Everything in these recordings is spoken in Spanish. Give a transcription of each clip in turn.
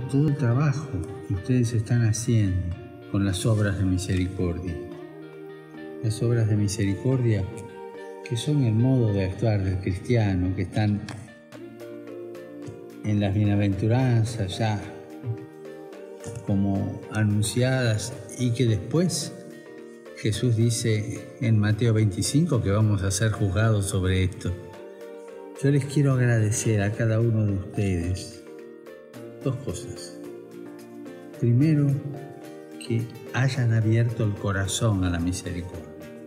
todo el trabajo que ustedes están haciendo con las obras de misericordia. Las obras de misericordia que son el modo de actuar del cristiano, que están en las bienaventuranzas ya como anunciadas y que después Jesús dice en Mateo 25 que vamos a ser juzgados sobre esto. Yo les quiero agradecer a cada uno de ustedes dos cosas. Primero, que hayan abierto el corazón a la misericordia.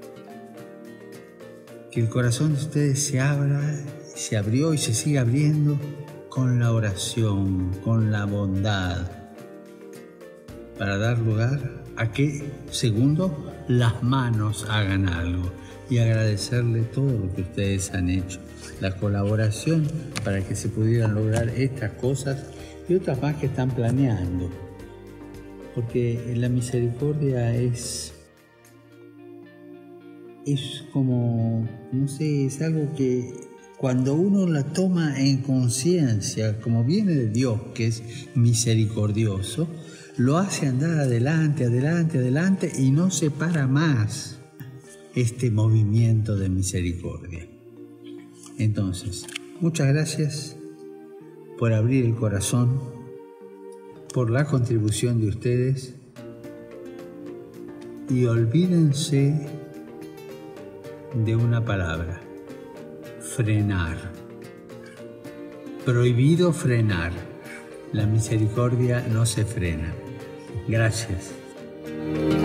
Que el corazón de ustedes se abra, se abrió y se siga abriendo con la oración, con la bondad, para dar lugar a que, segundo, las manos hagan algo y agradecerle todo lo que ustedes han hecho, la colaboración para que se pudieran lograr estas cosas y otras más que están planeando, porque la misericordia es como, no sé, es algo que cuando uno la toma en conciencia, como viene de Dios, que es misericordioso, lo hace andar adelante, adelante, adelante y no se para más este movimiento de misericordia. Entonces, muchas gracias por abrir el corazón, por la contribución de ustedes y olvídense de una palabra: frenar. Prohibido frenar. La misericordia no se frena. Gracias.